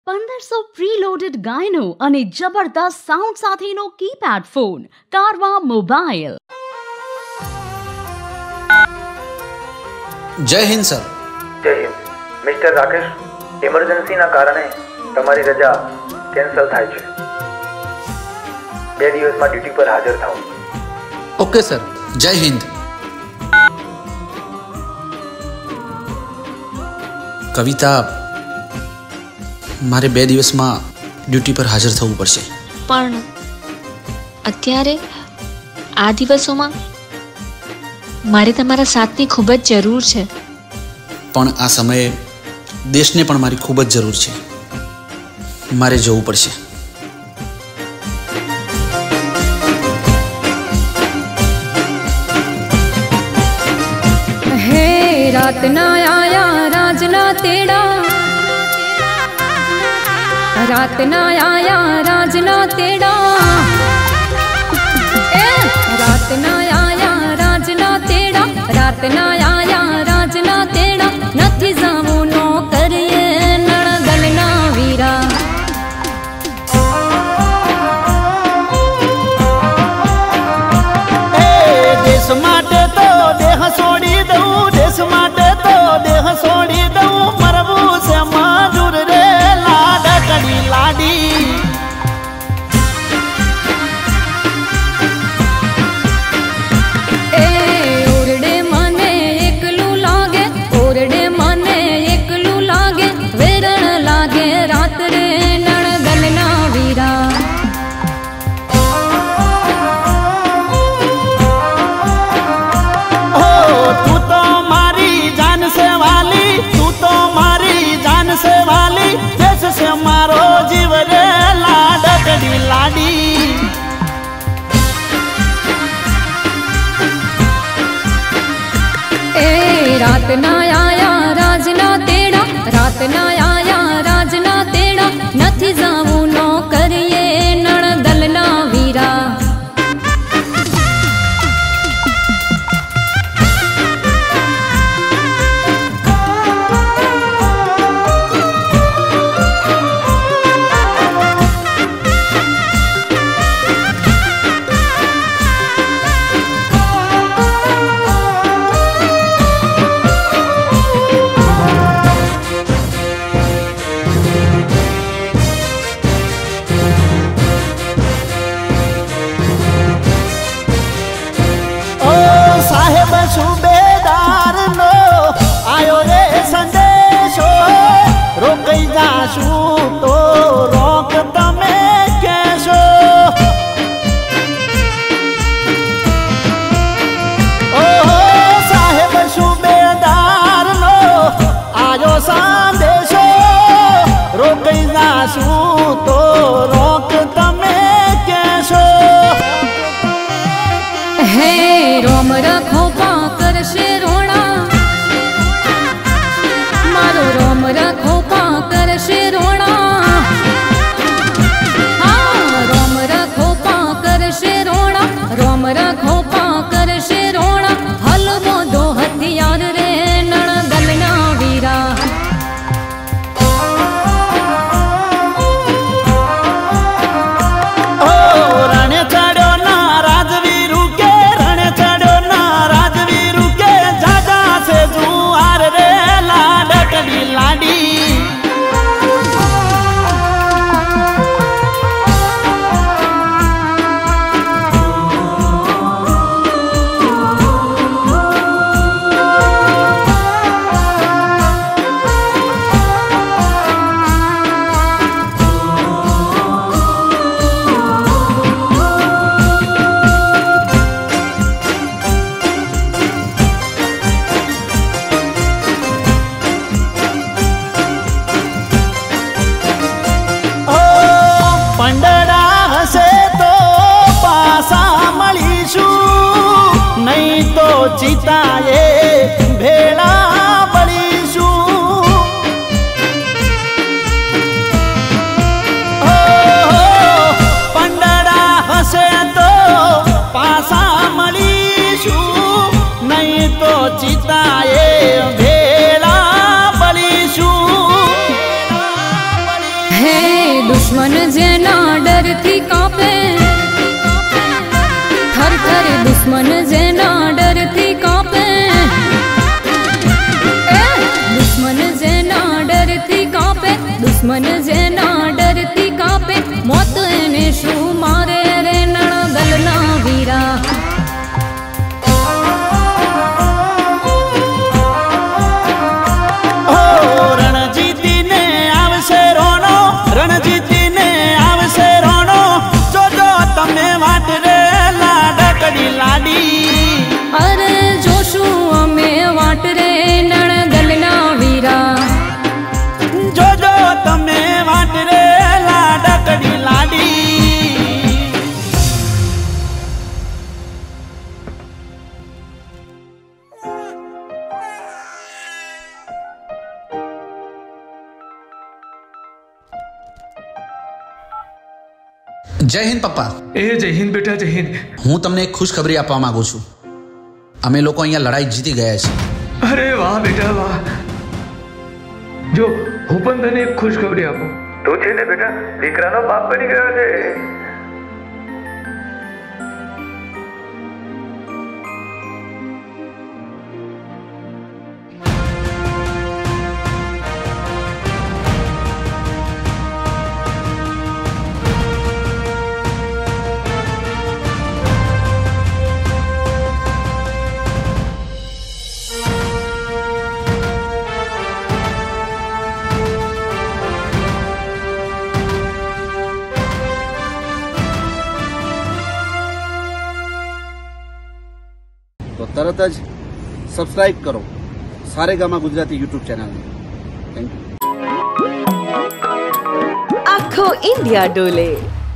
1500 preloaded ગાયનો અને જબરદસ્ત sound સાથેનો કીપેડ ફોન કારવા મોબાઈલ. જય હિન્દ સર. જય હિન્દ. મિસ્ટર રાકેશ, ઇમરજન્સીના કારણે તમારી રજા કેન્સલ થાય છે. 2 દિવસમાં ડ્યુટી પર હાજર થાઓ. Okay sir. જય હિન્દ. કવિતા, મારે 2 દિવસમાં ડ્યુટી પર હાજર થવું પડશે. પણ અત્યારે આ દિવસોમાં મારે તમારા સાથની ખૂબ જ જરૂર છે. પણ આ સમયે દેશને પણ મારી ખૂબ જ જરૂર છે. મારે જવું પડશે. હે રાતના આયા રાજના તેડા, રાતના આયા રાજના તેડા, રાતના આયા રાજના તેડા, રાતના આયા રાજના તેડા, નથી જાવું નો કરીએ નણગલના વીરા. દેશ માટે તો દેહ છોડી દઉં, દેશ માટે તો દેહ છોડી દઉં, મરવું છે મજૂર રે લાડકડી લાડી. એ ઓરડે મને એકલું લાગે, ઓરડે મને એકલું લાગે, વેરણ લાગે રાત્રે નણગલના વીરા. તું તો મારી જાન છે વાલી, તું તો મારી જાન છે વાલી, દેશ છે મારો જીવ રે લાડકડી લાડી. એ રાતના આયા રાજના તેડા, રાતના આયા રાજના તેડા, નથી જાવું નો કરીએ નણદલના વીરા. સાહેબ સુબેદાર નો આયો રે સંદેશો, રોકાઈ જાશું તો રોક તમે કેશો. ઓહો સાહેબ સુબેદાર નો આયો સંદેશો, રોકાઈ જાશું તો રોક તમે કેશો. હે રોમ રખો પા કરશે રોણા, મારો રોમ રખો પા કરશે રોણા. હા રોમ રખો પા કરશે રોણા, રોમ રખો પા કરશે રોણા, હલવો દો હથિયાર રે નણગલના વીરા. રણે ચડ્યો ના રાજવીરુ કે, રણે ચડ્યો ના રાજવીરુ કે, જાજા છે જુવાર રે લાડકડી લાડી. પંડડા હશે તો પાસા મળીશું, નહીં તો ચિતાએ ભેળા પડીશું. પંડડા હશે તો પાસા મળીશું, નહીં તો ચિતાએ ભેળા પડીશું. दुश्मन जेना डर थी कापे, थर थर दुश्मन जेना डर थी कापे, दुश्मन जेना डर थी कापे, दुश्मन जेना डर थी कापे, मौत एने शू मारे रे नणगलना वीरा। रणजीती ने आवशे रोनो, रणजीती ने आवशे रोनो, जो जो तमे वाट रे लाडकड़ी लाडी। अरे जोशू अमे वाट रे नणगलना वीरा, जो जो तमे वाट रे लाडकड़ी लाडी। જય હિન્દ પપ્પા। જય હિન્દ બેટા, જય હિન્દ। હું તમને એક ખુશખબરી આપવા માંગુ છું। અમે લોકો અહીંયા લડાઈ જીતી ગયા છીએ। અરે વાહ બેટા વાહ। જો હું પણ તને એક ખુશખબરી આપું। તું છે ને બેટા દીકરાનો બાપ બની ગયો છે। તો તરત જ સબસ્ક્રાઇબ કરો સારેગામા ગુજરાતી યુટ્યુબ ચેનલને। Thank you. આખો ઇન્ડિયા ડોલે।